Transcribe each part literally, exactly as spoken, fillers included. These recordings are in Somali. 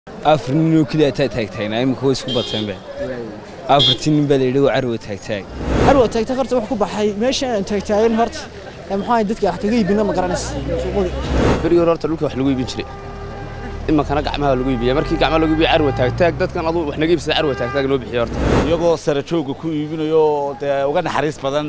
أفرنو كده تاج تاج تاج نايم كويس كوباتين به أفرتين بليرو عروة تاج تاج عروة تاج تاج هرت وحكو بحي ماشي تاج تاج هرت محاي دتك حكي بينا مقرنس بريور هرت لوك wax lagu iibin jiray ima kana gacmaha lagu iibiyo markii gacmaha lagu iibiyo carwa taag taag dadkan adu wax naga iibsada carwa taag taag loo bixiyo horta iyagoo sare jooga ku iibinayo uga naxariis badan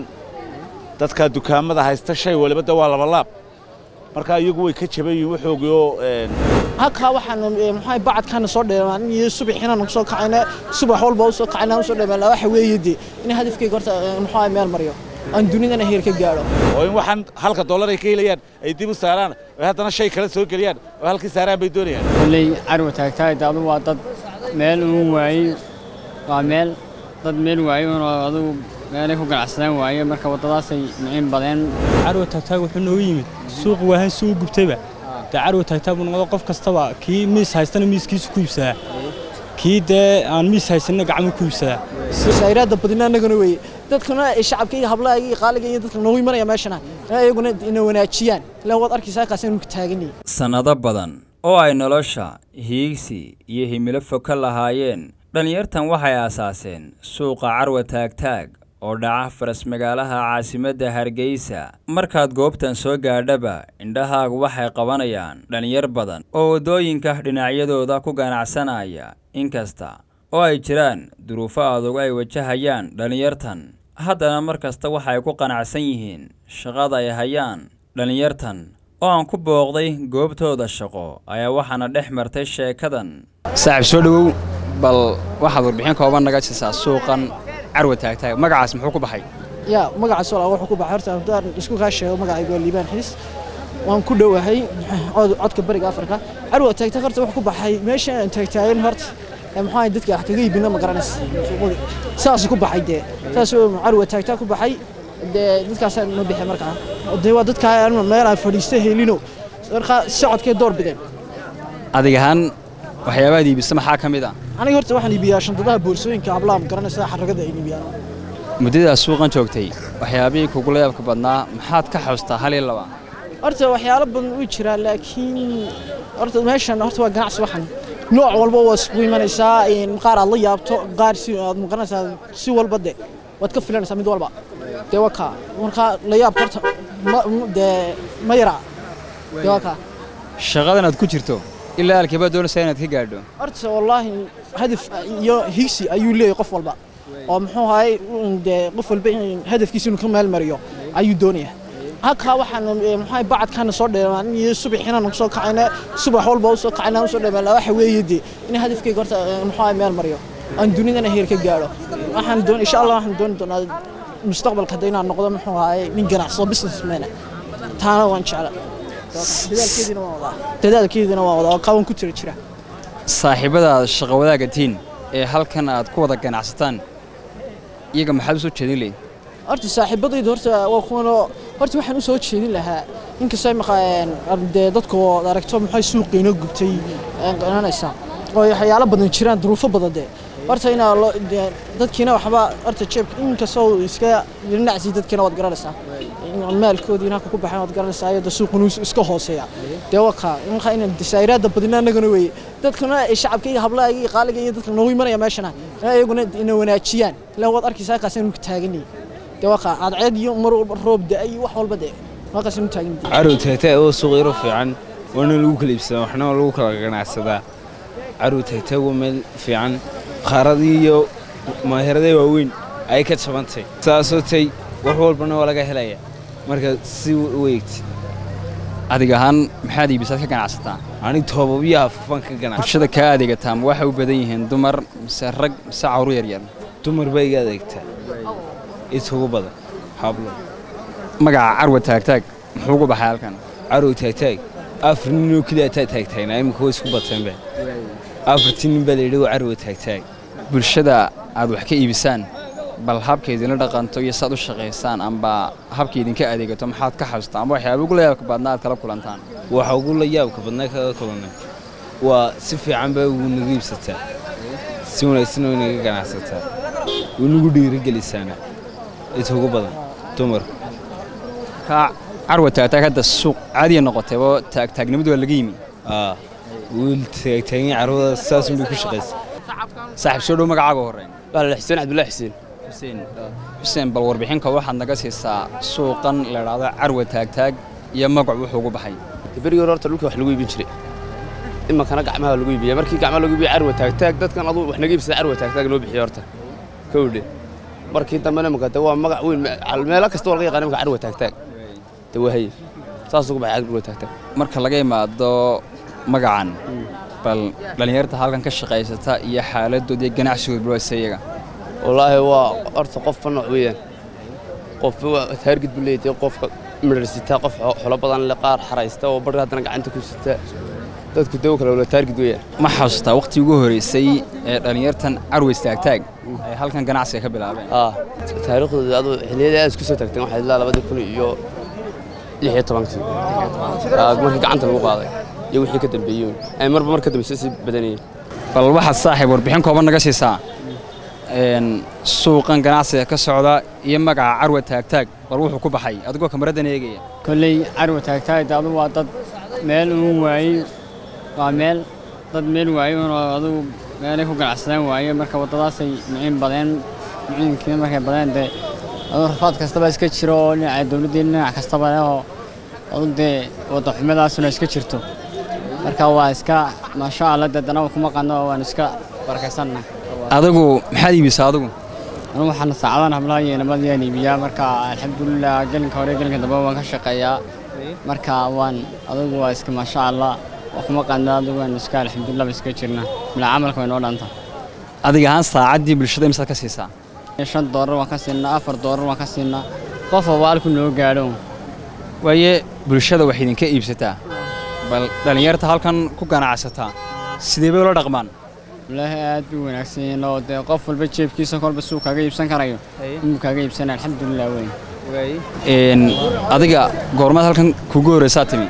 dadka dukaamada haysta shay waliba waa laba laab marka iyagu way ka jabayeen waxoogiyo een halka waxaan maxay bacadkan soo dheeraan iyo subaxina nagu soo kacayna subax walba soo kacayna soo dheeraan waxa weeyidi in hadafkayga horta maxay meel mariyo aan dunidana heer ka gaaro oo in waxaan halka dollar ay ka helayaan ay dib u saaraan oo haddana shay kale soo galiyaan oo halkii saaraan bay doonayaan kulay carwa taagtaay dad waa dad meel uu waayay waa meel dad meel waayay oo adu meelay ku ganacsadaan waayay marka wadadaas ay micin badeen carwa taagtaay wuxuu noo yimid suuq waahan suuq gubtayba carwa taagtaay buu noqdo qof kastaba kii miis haystana miiskiisa ku iibsada kii de aan miis haysana gacmo ku iibsada sayraada badina nagana way dadkuna shacabka hablaha iyo qaaliga iyo dadka noo imanaya meeshana ayaguna inay wanaajiyaan la wad arkaysaa qaasan ku taaganay sanado badan oo ay nolosha hiigsi iyo himilo fog ka lahaayeen dhalinyartan waxay aasaaseen suuqa carwa taagtaag oo dhaca faras magaalaha caasimadda Hargeysa markaad goobtan soo gaadhaba indhahaagu waxay qabanayaan dhalinyar badan oo wadooyinka dhinacyadooda ku ganacsanaya inkasta oo ay jiraan duruufo adag ay wajahayaan dhalinyartan haddana markasta waxay ku qanacsan yihiin shaqada ay hayaan dhalinyartan oo aan ku booqday goobtooda shaqo ayaa waxaana dhex martay sheekadan saaxiib soo dhawow bal waxaad warbixin kooban naga siisaa suuqan carwa taagtaag magacaas muxuu ku baxay ya magacaas wala wuxuu ku baxay horta hadaan isku ka sheego magacayga liibaan xiis waan ku dhawahay codka bariga Afrika carwa taagtaag horta wuxuu ku baxay meesha taagtaagan horta maxay dadka xaqiiqi iibina maqarnas saas ku baxay de saas carwa taagtaag ku baxay de dadkaas ma bixi markaa de waa dadka aan meel ay fadhiistay helino marka socodkee door bideen adiga ahaan waxyaabaha iibisa maxaa kamid ah aniga horta waxaan iibiyaa shandadaha boorsooyinka hablaha maqarnaysa xaragada ay iibiyaan muddada suuqan joogtay waxyaabihii kugu leeyabka badnaa maxaad ka xustaa hal iyo laba horta waxyaalo badan u jira laakiin horta meeshan horta waa ganacsi waxan nooc walba waa isku imanaysaa in qaar aad la yaabto qaar si aad maqarnaysaa si walba de waad ka filanaysaa mid walba de waka marka la yaab horta de ma yara de waka shaqadan aad ku jirto ilaa alkiba doonaysaa inaad ka gaadho horta wallahi hadaf iyo higsi ayuu leeyahay qof walba oo muxuu ahay de qof walba hadafkiisa inuu ka meel mariyo ayuu doonayaa halka waxaan maxay bacadkan soo dheeraan iyo subaxina nagu soo kacayna subax walba soo kacayna soo dheeraan waxa weeyidi in hadafkayga horta maxay meel mariyo aan dunidana heer ka gaaro waxaan doon insha Allah waxaan doon doonaa mustaqbalka hadayna noqdo muxuu ahay nin ganacsi businessman taana waan jeclaa dadaalkeedina waa wada dadaalkeedina waa wada qawan ku tira jira saaxiibada shaqo wadaaga tiin ee halkan aad ku wada ganacsataan iyaga maxaad soo jeedin leeyahay horta saaxiibadayda horta waa kuwano horta waxaan u soo jeedin lahaa inkastoo ay maqaan arday dadku aragto maxay suuqeena gubtay qananaysa oo waxyaalo badan jiraan duruufo badan de horta ina dadkiina waxba horta jeebka inkastoo iska dhinacsi dadkiina wad garanaysaa maalkoodina ku baxay wad garanaysaa ayada suuqnu iska hooseeya de waka in khayna disayrada badina nagana way dadkuna shacabka iyo hablaha iyo qaaliga iyo dadka noo imanaya meeshana ayaguna inay wanaajiyaan la wad arkaysaa qaasan ku taaganay de waka adceed iyo mar roob daay wax walba de waka soo taagan carwa taagtaay oo suuq yar fiican wana lagu kala iibsadaa waxna lagu kala ganacsadaa carwa taagtaay waa meel fiican qaaradi iyo maahiradii waaweyn ay ka jabantay saasoo tay wax walbana waa laga helaya marka si weegti adiga ahaan maxaad iibisad ka ganacsataa aniga toobabiyaha fufan ka ganacsataa bulshada ka adeegataa ma waxa u badan yihiin dumar mise rag mise carruur yar yar dumar bay iga adeegtaa isugu badan hablo magaca carwa taagtaag muxuu ku baxay halkan carwa taagtaag afrnino kida taag taag taag naaim koois ku bateen be afartin baleeru carwa taagtaag bulshada aad wax ka iibisaan bal habkeedina dhaqanto iyo saad u shaqeysaan amba habkeedinka adeegato maxaad ka xustaa ama waxyaabo ugu leeyabka badnaa aad kala kulantaan waxa ugu leeyabka badnaa kala kulanay waa si fiican baa ugu nagiibsataa si wanaagsan oo inaga ganacsataa ugu dhiirigelisaana inta ugu badan dumar ka carwa taagtaag hadda suuq caadi noqotay oo taag taagnimadu waa laga yimi ah wiil taagtaagan carwada saas un bay ku shaqaysaa saaxiib soo dhow magacaaga horreyn waa xuseen cabdullaahi xuseen xuseen xuseen bal warbixinka waxaad naga siisaa suuqan la yidhaahdo carwa taagtaag iyo magac wuxuu ugu baxay berigii hore horta dhulka wax lagu iibin jiray imankana gacmaha lagu iibiya markii gacmaha lagu iibiya carwa taagtaag dadkan aduu wax naga iibsada carwa taagtaag loo bixiyo horta kowdhe markii dambena imanka de waa magac weyn meelo kasta waa laga yaqaan imanka carwa taagtaag de wahay saas ugu baxay carwa taagtaag marka laga imaado magacan bal dhalinyarta halkan ka shaqaysata iyo xaaladooda iyo ganacsigooda bulshada iyaga wallaahi waa horta qof nooc weeyaan qof taargid buu leeyahay qofka midhasita qof xolo badan le qaar xaraysta oo bar haddana gacanta ku sita dadku daw kale wala taargid weeyaan ma xasuustaa waqti ugu horeysay ee dhalinyartan carwa taagtaag ay halkan ganacsiga ka bilaabeen ah taariikhdooda adoo xiliyada aad isku soo tagteen waxa ilaa laba kun iyo lix iyo toban ah markii gacanta lagu qaaday iyo wixii ka dambeeyay ay marba marka dambeysay si badanayeen bal waxa saaxiib warbixin kooban naga siisaa een suuqan ganacsiga ka socda iyo magaca carwa taagtaag bal wuxuu ku baxay adigoo kameradan eegaya kolley carwa taagtaag adu waa dad meel uu waayay waa meel dad meel waayay oo adu meelay ku ganacsadaan waayay marka wadadaasay micin badan micinkiina markay badan de adu rafaad kastaba iska jiro dhinaca dawladda dhinac kastaba oo adu de wada xumadaasuna iska jirto marka waa iska ma sha Allah dadana kuma qano waan iska barkaysanna adigu maxaad iibisay adigu anu waxaan saacadahan hablaayeen nabadiyaan iibiyaa marka alxamdulillah galinka hore galinka dambe waan ka shaqeeyaa marka waan adigu waa iska ma sha Allah wax kuma qano adigu waan iska alxamdulillah iska jirna mila amalka way noo dhanta adiga aan saacadii bulshada imsa ka siisaa shan doolar waan ka siinaa afar doolar waan ka siinaa qof walba ku noo gaadho waaye bulshada wax idinka iibsataa bal dhalinyarta halkan ku ganacsata sidee bay ula dhaqmaan والله aad buu wanaagsan oo de qof walba jeebkiisa kolba suuq kaga iibsan karayo inuu kaga iibsan alxamdulillah weyn way een adiga goormaad halkan kugu horeysaa timi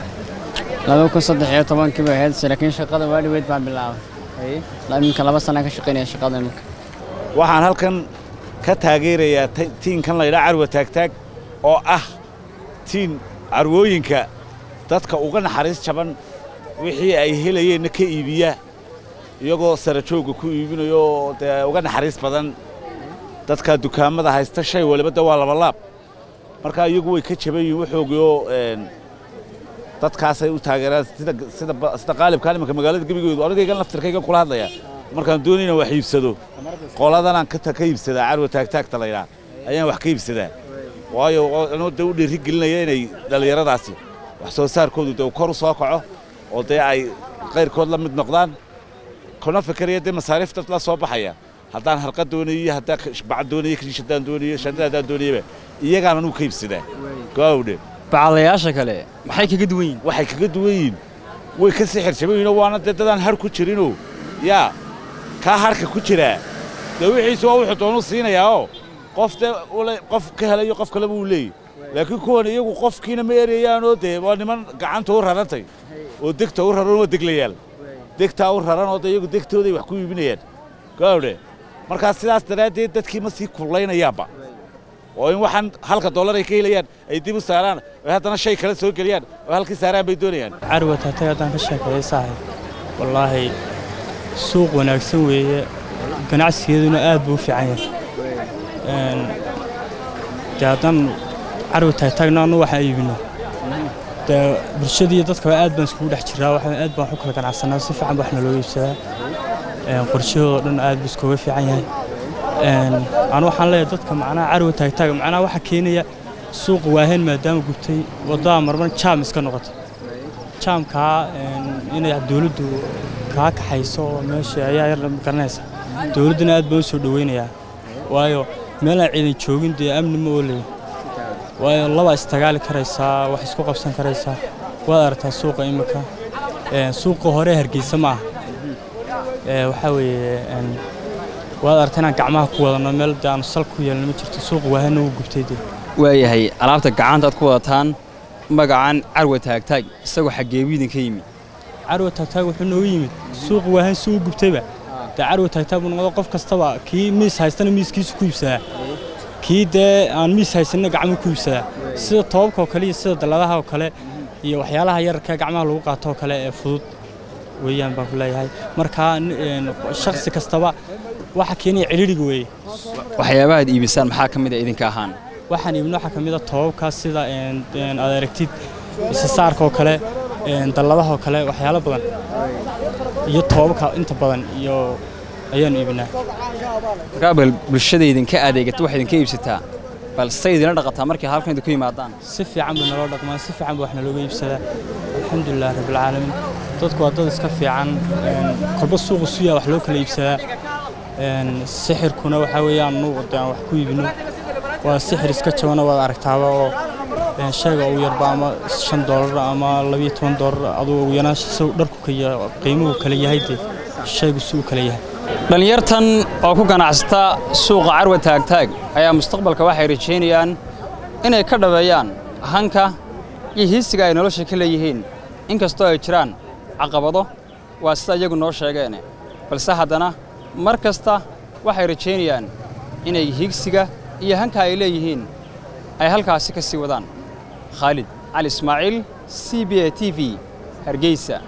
laba kun saddex iyo toban kiba heed laakiin shaqada waa dhaweyd baan bilaabay laakiin laba sano ka shaqeynaya shaqada imka waxaan halkan ka taageerayaa tiinkan la yiraahdo carwa taagtaag oo ah tiin carwooyinka dadka uga naxariis jaban wixii ay helayeen ka iibiya iyagoo sare jooga ku iibinayo de uga naxariis badan dadka dukaamada haysta shay waliba waa laba laab marka iyagu way ka jabayeen waxoogiyo een dadkaas ay u taageeraan sida sida sida qaalibka nimanka magaalada gabigooda anigayga laftirkayga kula hadlaya markaan doonayna wax iibsado qoladan aan ka ta ka iibsada carwa taagtaagta la yiraahdo ayaan wax ka iibsadaa waayo anoo dad u dhiiri gelinaya inay dhalinyaradaasi wax soo saarkoodu dad kor u soo kaco oo de ay qeyrkood la mid noqdaan kuna fikiraya de masaariifta la soo baxaya haddaan harqad doonayo haddaan bacad doonayo kishadaan doonayo shadadaan doonayo iyagaan anu ka iibsadaa gowdhe bacalayaasha kale maxay kaga duwan yihiin waxay kaga duwan yihiin way ka sixir jabayno waana dadaan har ku jirino yaa ka harka ku jira de wixiisu waa wuxuu doonu siinayaa oo qof de qof ka helayo qof kale uu leeyahay laakiin kuwan iyagu qofkiina ma ereeyaan oo de waa niman gacanta u rarantay oo degta u raran oo deglayaal degta u raran oo iyagu degtooday wax ku iibinayaan gowdhe marka sidaas daraadeed dadkii ma sii kullaynayaanba oo in waxaan halka dollar ay ka helayaan ay dib u saaraan oo haddana shay kale soo geliyaan oo halkii saaraan bay doonayaan carwa taagtaag haddaan ka sheekeeyo saaxiib wallaahi suuq wanaagsan weeye ganacsigeeduna aad buu u fiican yahay dee haddaan carwa taagtaagna anu waxaan iibino dee bulshadii dadka aad baan iskugu dhex jiraa waxaan aad baan wax u kala ganacsanaa si fiican baa wax naloo iibsadaa qorshahooda dhan aad buu iskuga fiican yahay anu waxaan leeyahay dadka macnaha carwa taagtaag macnaha waxa keenaya suuq waahayn maadaama gubtay wadada marban jaam iska noqoto jaamkaa inay dawladdu kaa kaxayso meesha ayaa yar garanaysa dawladduna aad baan u soo dhaweynayaa waayo meel aan ciidan joogin dee amni ma oolay waayo laba istagaali karaysaa wax isku qabsan karaysaa waad aragtaa suuqa imika suuqa hore hargeysa ma aha waxaa weeye waad aragtaa inaan gacmaha ku wadano meel dee aanu sal ku yeelno ma jirto suuq waahana uu gubtay dee waayahay alaabta gacanta aad ku wadataan magacan carwa taagtaag isagoo xageebu idinka yimid carwa taagtaag wuxuu noogu yimid suuq waahan si uu gubtayba dee carwa taagtaag buu noqdo qof kastaba kii miis haystana miiskiisu ku iibsadaa kii dee aan miis haysanna gacmo ku iibsadaa sida toobabka oo kale iyo sida dalladaha oo kale iyo waxyaalaha yararka gacmaha lagu qaato oo kale ee fudud weeyaan baan ku leeyahay markaa shakhsi kastaba waxa keenaya ciriiriga weeye waxyaabaha aad iibisaan maxaa ka mid ah idinka ahaan waxaan iibino waxa ka mid ah toobabkaas sida aad aragtid isasaarka oo kale dalladaha oo kale waxyaalo badan iyo toobabka inta badan iyo ayaan iibinaa gaabal bulshada idinka adeegata wax idinka iibsataa bal sayidina dhaqataa markii halkan idinku yimaadaan si fiican buu naloo dhaqmaa si fiican buu wax nalooga iibsadaa alxamdulilah rabbil caalamiin dadku waa dad iska fiican kolba suuqa suuya wax loo kala iibsadaa sixirkuna waxa weeyaan nu wadaan wax ku iibino waa sixir iska jabana waad aragtaaba oo shayga uu yarba ama shan doolar ama laba iyo toban doolar aduu ugu yaraan soo dharku ka qiimuhu kala yahay shaygu suu kala yahay dhalinyartan oo ku ganacsata suuqa Carwa Taagtaag ayaa mustaqbalka waxay rajeynayaan inay ka dhaweeyaan hanka iyo hiisiga ay nolosha ka leeyihiin inkastoo ay jiraan caqabado waa sida iyagu noo sheegeen balse haddana mar kasta waxay rajeynayaan inay hiisiga iyo hanka ay leeyihiin ay halkaasi ka sii wadaan Khalid Ali Ismaaciil C B A T V Hargeysa.